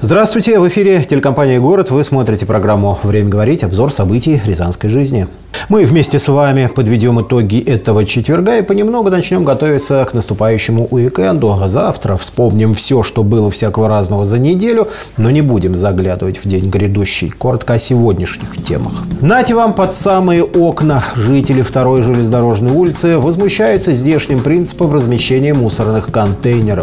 Здравствуйте! В эфире телекомпания «Город». Вы смотрите программу «Время говорить», обзор событий рязанской жизни. Мы вместе с вами подведем итоги этого четверга и понемногу начнем готовиться к наступающему уикенду. Завтра вспомним все, что было всякого разного за неделю, но не будем заглядывать в день грядущий. Коротко о сегодняшних темах. Нате вам под самые окна. Жители 2-й железнодорожной улицы возмущаются здешним принципом размещения мусорных контейнеров.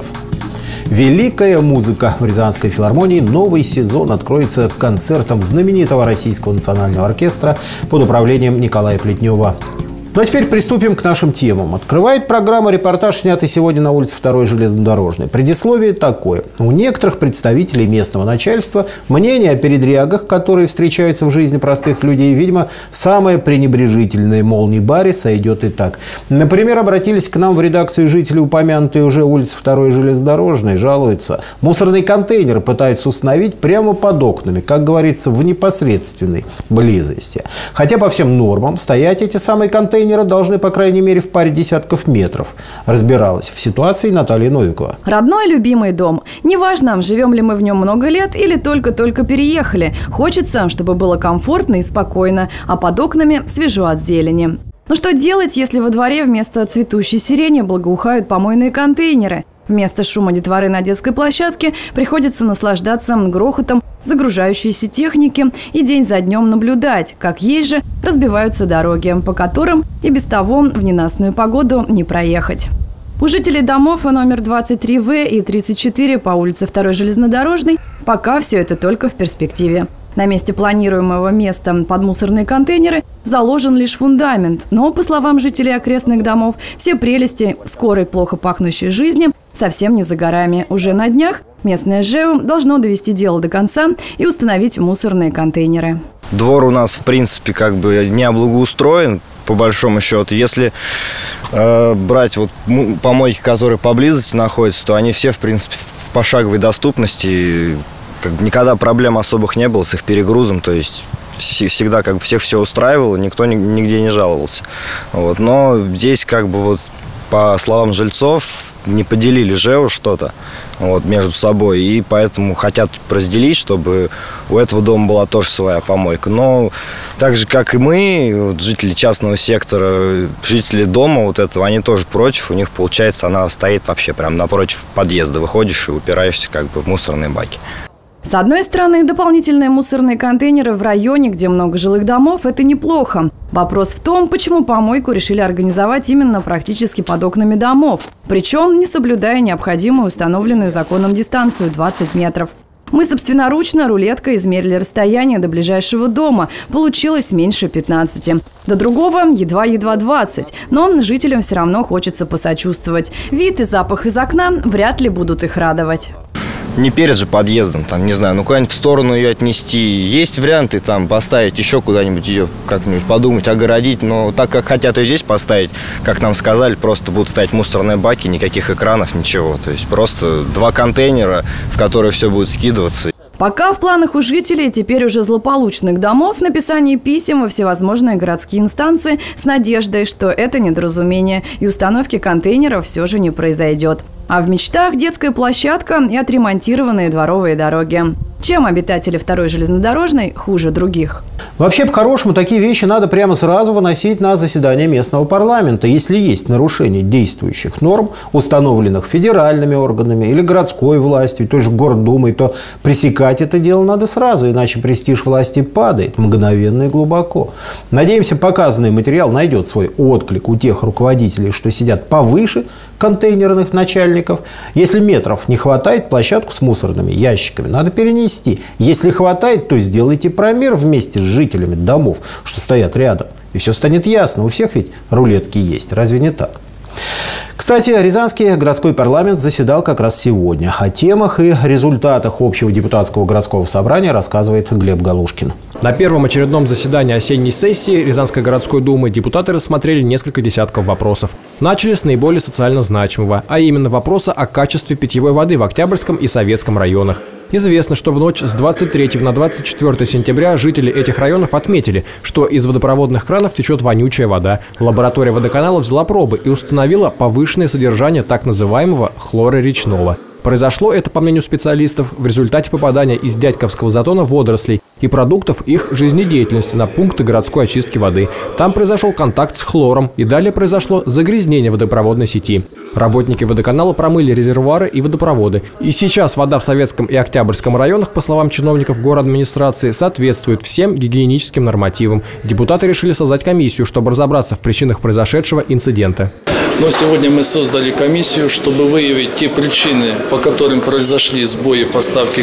Великая музыка в Рязанской филармонии. Новый сезон откроется концертом знаменитого Российского национального оркестра под управлением Николая Плетнева. Ну а теперь приступим к нашим темам. Открывает программа репортаж, снятый сегодня на улице 2-й железнодорожной. Предисловие такое. У некоторых представителей местного начальства мнение о передрягах, которые встречаются в жизни простых людей, видимо, самое пренебрежительное. Мол, не баре, сойдет и так. Например, обратились к нам в редакцию жители упомянутой уже улицы 2-й железнодорожной. Жалуются. Мусорный контейнер пытаются установить прямо под окнами, как говорится, в непосредственной близости. Хотя по всем нормам стоять эти самые контейнеры должны, по крайней мере, в паре десятков метров. Разбиралась в ситуации Наталья Новикова. Родной любимый дом. Неважно, живем ли мы в нем много лет или только-только переехали. Хочется, чтобы было комфортно и спокойно, а под окнами свежо от зелени. Но что делать, если во дворе вместо цветущей сирени благоухают помойные контейнеры? Вместо шума детворы на детской площадке приходится наслаждаться грохотом загружающейся техники и день за днем наблюдать, как есть же разбиваются дороги, по которым и без того в ненастную погоду не проехать. У жителей домов номер 23В и 34 по улице 2-й железнодорожной пока все это только в перспективе. На месте планируемого места под мусорные контейнеры заложен лишь фундамент. Но, по словам жителей окрестных домов, все прелести скорой плохо пахнущей жизни совсем не за горами. Уже на днях местное ЖЭУ должно довести дело до конца и установить мусорные контейнеры. Двор у нас, в принципе, как бы не облагоустроен, по большому счету. Если брать вот помойки, которые поблизости находятся, то они все, в принципе, в пошаговой доступности. Никогда проблем особых не было с их перегрузом, то есть всегда как бы всех все устраивало, никто нигде не жаловался. Вот. Но здесь как бы вот по словам жильцов не поделили ЖЭУ что-то вот, между собой, и поэтому хотят разделить, чтобы у этого дома была тоже своя помойка. Но так же, как и мы, вот, жители частного сектора, жители дома вот этого, они тоже против. У них, получается, она стоит вообще прямо напротив подъезда. Выходишь и упираешься как бы в мусорные баки. С одной стороны, дополнительные мусорные контейнеры в районе, где много жилых домов, это неплохо. Вопрос в том, почему помойку решили организовать именно практически под окнами домов, причем не соблюдая необходимую установленную законом дистанцию 20 метров. Мы собственноручно рулеткой измерили расстояние до ближайшего дома. Получилось меньше 15. До другого едва-едва 20. Но жителям все равно хочется посочувствовать. Вид и запах из окна вряд ли будут их радовать. Не перед же подъездом, там, не знаю, куда-нибудь в сторону ее отнести. Есть варианты там поставить еще куда-нибудь ее, как-нибудь подумать, огородить. Но так как хотят ее здесь поставить, как нам сказали, просто будут стоять мусорные баки, никаких экранов, ничего. То есть просто 2 контейнера, в которые все будет скидываться. Пока в планах у жителей теперь уже злополучных домов написание писем во всевозможные городские инстанции с надеждой, что это недоразумение и установки контейнеров все же не произойдет. А в мечтах детская площадка и отремонтированные дворовые дороги. Чем обитатели 2-й железнодорожной хуже других? Вообще, по-хорошему, такие вещи надо прямо сразу выносить на заседание местного парламента. Если есть нарушение действующих норм, установленных федеральными органами или городской властью, той же Гордумой, то пресекать это дело надо сразу, иначе престиж власти падает мгновенно и глубоко. Надеемся, показанный материал найдет свой отклик у тех руководителей, что сидят повыше контейнерных начальников. Если метров не хватает, площадку с мусорными ящиками надо перенести. Если хватает, то сделайте промер вместе с жителями домов, что стоят рядом. И все станет ясно. У всех ведь рулетки есть. Разве не так? Кстати, Рязанский городской парламент заседал как раз сегодня. О темах и результатах общего депутатского городского собрания рассказывает Глеб Галушкин. На первом очередном заседании осенней сессии Рязанской городской думы депутаты рассмотрели несколько десятков вопросов. Начали с наиболее социально значимого, а именно вопроса о качестве питьевой воды в Октябрьском и Советском районах. Известно, что в ночь с 23 на 24 сентября жители этих районов отметили, что из водопроводных кранов течет вонючая вода. Лаборатория водоканала взяла пробы и установила повышенное содержание так называемого хлора речного. Произошло это, по мнению специалистов, в результате попадания из Дядьковского затона водорослей и продуктов их жизнедеятельности на пункты городской очистки воды. Там произошел контакт с хлором, и далее произошло загрязнение водопроводной сети. Работники водоканала промыли резервуары и водопроводы. И сейчас вода в Советском и Октябрьском районах, по словам чиновников городадминистрации, соответствует всем гигиеническим нормативам. Депутаты решили создать комиссию, чтобы разобраться в причинах произошедшего инцидента. Но сегодня мы создали комиссию, чтобы выявить те причины, по которым произошли сбои поставки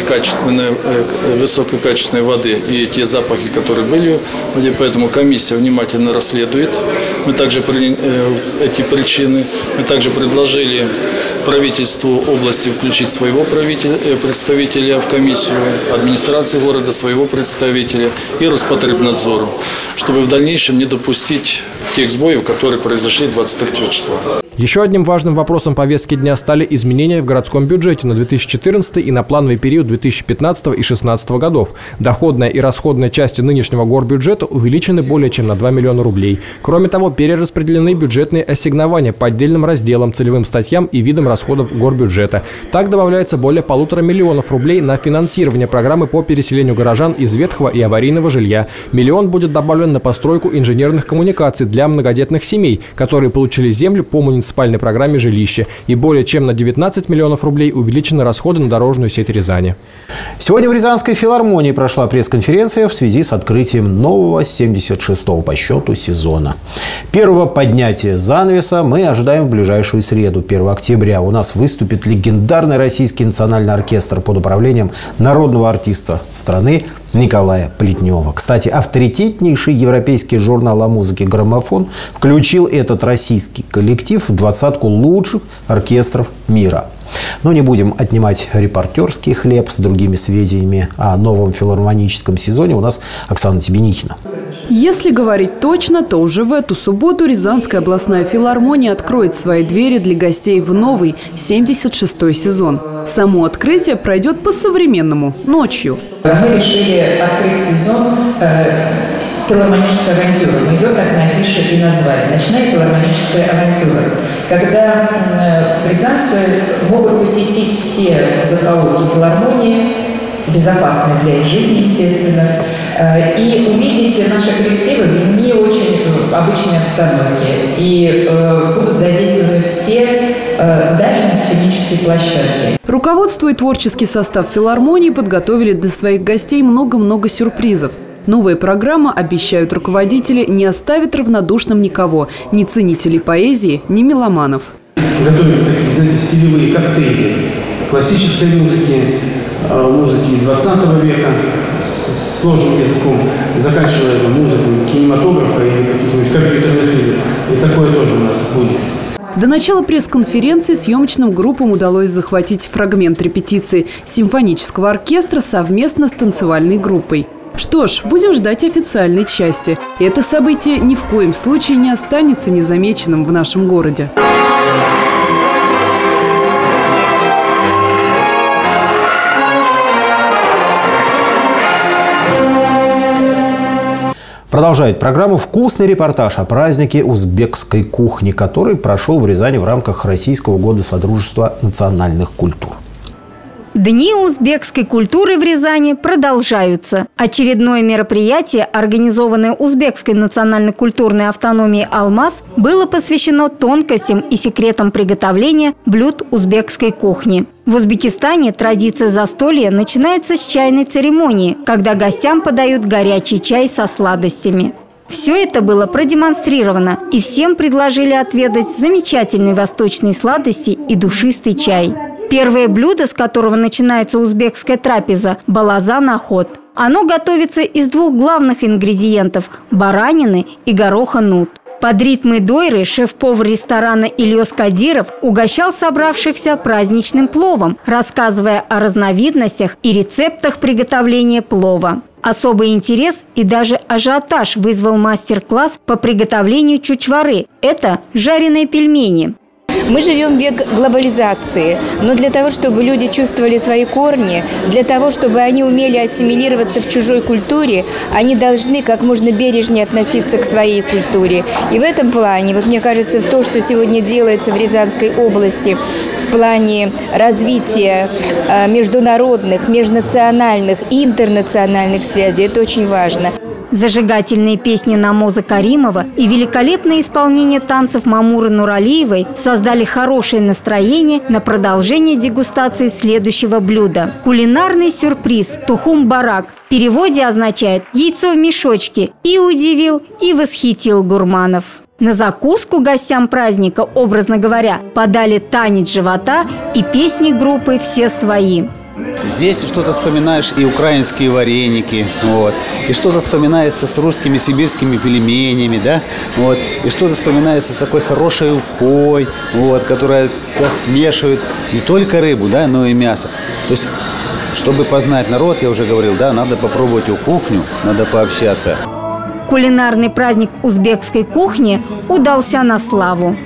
высококачественной воды и те запахи, которые были в воде. Поэтому комиссия внимательно расследует. Мы также эти причины. Мы также предложили правительству области включить своего представителя в комиссию, администрации города своего представителя и Роспотребнадзору, чтобы в дальнейшем не допустить тех сбоев, которые произошли 23 числа. Еще одним важным вопросом повестки дня стали изменения в городском бюджете на 2014 и на плановый период 2015 и 2016 годов. Доходная и расходная части нынешнего горбюджета увеличены более чем на 2 миллиона рублей. Кроме того, перераспределены бюджетные ассигнования по отдельным разделам, целевым статьям и видам расходов горбюджета. Так добавляется более 1,5 миллиона рублей на финансирование программы по переселению горожан из ветхого и аварийного жилья. Миллион будет добавлен на постройку инженерных коммуникаций для многодетных семей, которые получили землю по муниципальной программе жилища. И более чем на 19 миллионов рублей увеличены расходы на дорожную сеть Рязани. Сегодня в Рязанской филармонии прошла пресс-конференция в связи с открытием нового 76-го по счету сезона. Первого поднятия занавеса мы ожидаем в ближайшую среду, 1 октября. У нас выступит легендарный российский национальный оркестр под управлением народного артиста страны Николая Плетнева. Кстати, авторитетнейший европейский журнал о музыке «Граммофон» включил этот российский коллектив в 20-ку лучших оркестров мира. Но не будем отнимать репортерский хлеб. С другими сведениями о новом филармоническом сезоне у нас Оксана Тебенихина. Если говорить точно, то уже в эту субботу Рязанская областная филармония откроет свои двери для гостей в новый 76-й сезон. Само открытие пройдет по-современному – ночью. Мы решили открыть сезон филармонической авантюры. Мы ее так на афише и назвали. Ночная филармоническая авантюра. Когда рязанцы могут посетить все закоулки филармонии, безопасные для их жизни, естественно, и увидите наши коллективы в не очень обычной обстановке. И будут задействованы все, даже на сценические площадки. Руководство и творческий состав филармонии подготовили для своих гостей много-много сюрпризов. Новая программа, обещают руководители, не оставит равнодушным никого – ни ценителей поэзии, ни меломанов. Готовим такие, знаете, стилевые коктейли классической музыки, музыки 20 века с сложным языком, заканчивая музыкой кинематографа или каких-нибудь компьютерных игр. И такое тоже у нас будет. До начала пресс-конференции съемочным группам удалось захватить фрагмент репетиции симфонического оркестра совместно с танцевальной группой. Что ж, будем ждать официальной части. Это событие ни в коем случае не останется незамеченным в нашем городе. Продолжает программу вкусный репортаж о празднике узбекской кухни, который прошел в Рязани в рамках Российского года Содружества национальных культур. Дни узбекской культуры в Рязани продолжаются. Очередное мероприятие, организованное Узбекской национально-культурной автономией «Алмаз», было посвящено тонкостям и секретам приготовления блюд узбекской кухни. В Узбекистане традиция застолья начинается с чайной церемонии, когда гостям подают горячий чай со сладостями. Все это было продемонстрировано, и всем предложили отведать замечательные восточные сладости и душистый чай. Первое блюдо, с которого начинается узбекская трапеза – балазан-ахот. Оно готовится из двух главных ингредиентов – баранины и гороха нут. Под ритмы дойры шеф-повар ресторана Ильёс Кадиров угощал собравшихся праздничным пловом, рассказывая о разновидностях и рецептах приготовления плова. Особый интерес и даже ажиотаж вызвал мастер-класс по приготовлению чучвары – это жареные пельмени. Мы живем в век глобализации, но для того, чтобы люди чувствовали свои корни, для того, чтобы они умели ассимилироваться в чужой культуре, они должны как можно бережнее относиться к своей культуре. И в этом плане, вот мне кажется, то, что сегодня делается в Рязанской области в плане развития международных, межнациональных и интернациональных связей, это очень важно. Зажигательные песни Намоза Каримова и великолепное исполнение танцев Мамуры Нуралиевой создали хорошее настроение на продолжение дегустации следующего блюда. Кулинарный сюрприз «Тухум-барак» в переводе означает «яйцо в мешочке» и удивил, и восхитил гурманов. На закуску гостям праздника, образно говоря, подали танец живота и песни группы «Все свои». Здесь что-то вспоминаешь и украинские вареники, вот, и что-то вспоминается с русскими сибирскими пельменями, да, вот, и что-то вспоминается с такой хорошей ухой, вот, которая смешивает не только рыбу, да, но и мясо. То есть, чтобы познать народ, я уже говорил, да, надо попробовать его кухню, надо пообщаться. Кулинарный праздник узбекской кухни удался на славу.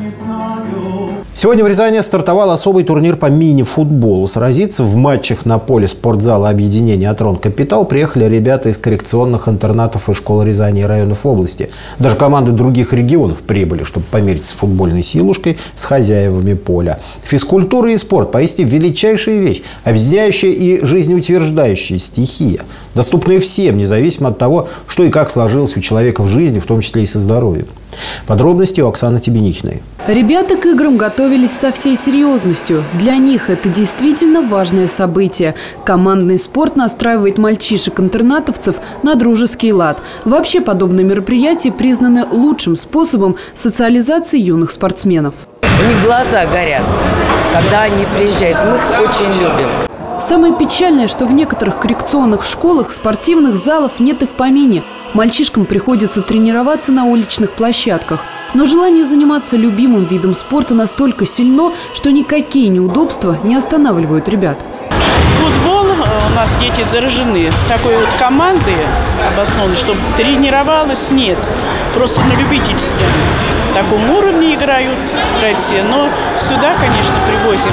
Сегодня в Рязани стартовал особый турнир по мини-футболу. Сразиться в матчах на поле спортзала объединения «Атрон Капитал» приехали ребята из коррекционных интернатов и школ Рязани и районов области. Даже команды других регионов прибыли, чтобы помериться с футбольной силушкой с хозяевами поля. Физкультура и спорт – поистине величайшая вещь, объединяющая и жизнеутверждающая стихия, доступная всем, независимо от того, что и как сложилось у человека в жизни, в том числе и со здоровьем. Подробности у Оксаны Тебенихиной. Ребята к играм готовились со всей серьезностью. Для них это действительно важное событие. Командный спорт настраивает мальчишек-интернатовцев на дружеский лад. Вообще подобные мероприятия признаны лучшим способом социализации юных спортсменов. У них глаза горят, когда они приезжают. Мы их очень любим. Самое печальное, что в некоторых коррекционных школах спортивных залов нет и в помине. Мальчишкам приходится тренироваться на уличных площадках. Но желание заниматься любимым видом спорта настолько сильно, что никакие неудобства не останавливают ребят. Футбол у нас дети заражены. Такой вот команды обоснованной, чтобы тренировалась, нет. Просто на любительском таком уровне играют все. Но сюда, конечно, привозим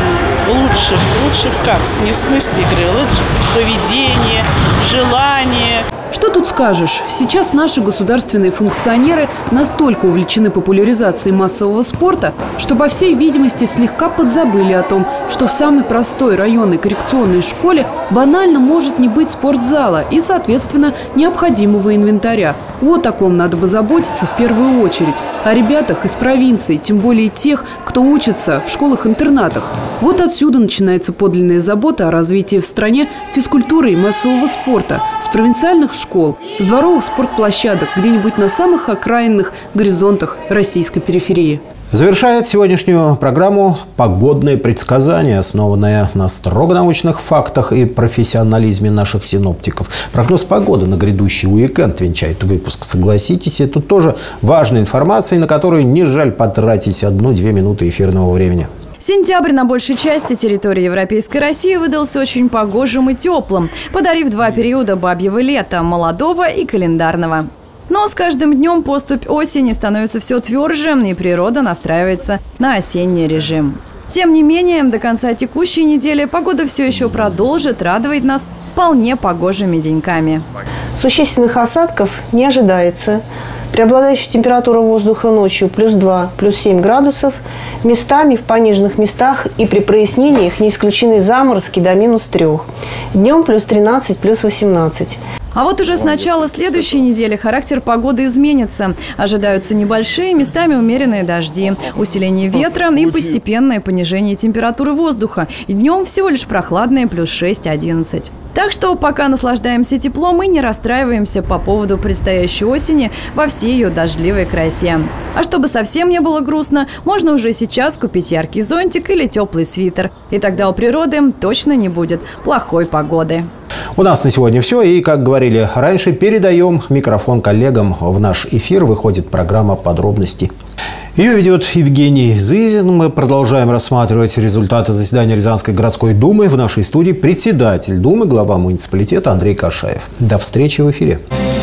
лучших как? Не в смысле игры, лучших поведения, желания. Что тут скажешь? Сейчас наши государственные функционеры настолько увлечены популяризацией массового спорта, что, по всей видимости, слегка подзабыли о том, что в самой простой районной коррекционной школе банально может не быть спортзала и, соответственно, необходимого инвентаря. Вот о ком надо бы заботиться в первую очередь. О ребятах из провинции, тем более тех, кто учится в школах-интернатах. Вот отсюда начинается подлинная забота о развитии в стране физкультуры и массового спорта с провинциальных школ, с дворовых спортплощадок, где-нибудь на самых окраинных горизонтах российской периферии. Завершает сегодняшнюю программу погодное предсказание, основанное на строго научных фактах и профессионализме наших синоптиков. Прогноз погоды на грядущий уикенд венчает выпуск. Согласитесь, это тоже важная информация, на которую не жаль потратить 1-2 минуты эфирного времени. Сентябрь на большей части территории Европейской России выдался очень погожим и теплым, подарив 2 периода бабьего лета – молодого и календарного. Но с каждым днем поступь осени становится все тверже, и природа настраивается на осенний режим. Тем не менее, до конца текущей недели погода все еще продолжит радовать нас вполне погожими деньками. Существенных осадков не ожидается. Преобладающая температура воздуха ночью +2, +7 градусов. Местами в пониженных местах и при прояснениях не исключены заморозки до -3. Днем +13, +18. А вот уже с начала следующей недели характер погоды изменится. Ожидаются небольшие, местами умеренные дожди, усиление ветра и постепенное понижение температуры воздуха. И днем всего лишь прохладные +6-11. Так что пока наслаждаемся теплом и не расстраиваемся по поводу предстоящей осени во всей ее дождливой красе. А чтобы совсем не было грустно, можно уже сейчас купить яркий зонтик или теплый свитер. И тогда у природы точно не будет плохой погоды. У нас на сегодня все. И, как говорили раньше, передаем микрофон коллегам. В наш эфир выходит программа «Подробности». Ее ведет Евгений Зызин. Мы продолжаем рассматривать результаты заседания Рязанской городской думы. В нашей студии председатель думы, глава муниципалитета Андрей Кашаев. До встречи в эфире.